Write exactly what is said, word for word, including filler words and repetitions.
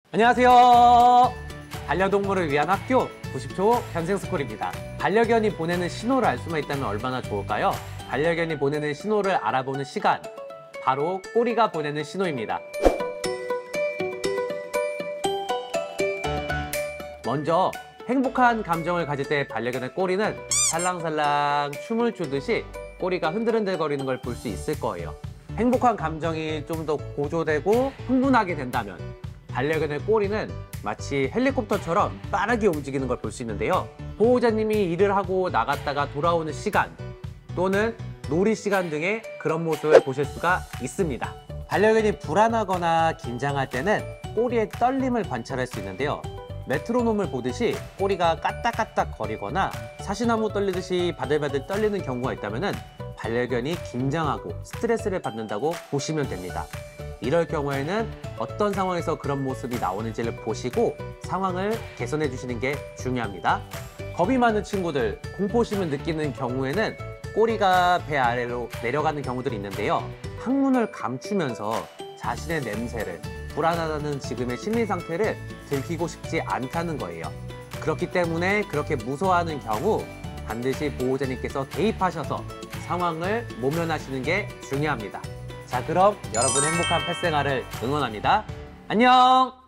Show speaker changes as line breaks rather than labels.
안녕하세요. 반려동물을 위한 학교 구십 초 현생스쿨입니다. 반려견이 보내는 신호를 알 수만 있다면 얼마나 좋을까요? 반려견이 보내는 신호를 알아보는 시간, 바로 꼬리가 보내는 신호입니다. 먼저 행복한 감정을 가질 때 반려견의 꼬리는 살랑살랑 춤을 추듯이 꼬리가 흔들흔들거리는 걸 볼 수 있을 거예요. 행복한 감정이 좀 더 고조되고 흥분하게 된다면 반려견의 꼬리는 마치 헬리콥터처럼 빠르게 움직이는 걸 볼 수 있는데요. 보호자님이 일을 하고 나갔다가 돌아오는 시간 또는 놀이 시간 등의 그런 모습을 보실 수가 있습니다. 반려견이 불안하거나 긴장할 때는 꼬리의 떨림을 관찰할 수 있는데요. 메트로놈을 보듯이 꼬리가 까딱까딱 거리거나 사시나무 떨리듯이 바들바들 떨리는 경우가 있다면 반려견이 긴장하고 스트레스를 받는다고 보시면 됩니다. 이럴 경우에는 어떤 상황에서 그런 모습이 나오는지를 보시고 상황을 개선해 주시는 게 중요합니다. 겁이 많은 친구들, 공포심을 느끼는 경우에는 꼬리가 배 아래로 내려가는 경우들이 있는데요. 항문을 감추면서 자신의 냄새를, 불안하다는 지금의 심리 상태를 들키고 싶지 않다는 거예요. 그렇기 때문에 그렇게 무서워하는 경우 반드시 보호자님께서 개입하셔서 상황을 모면하시는 게 중요합니다. 자, 그럼 여러분 행복한 펫생활을 응원합니다. 안녕!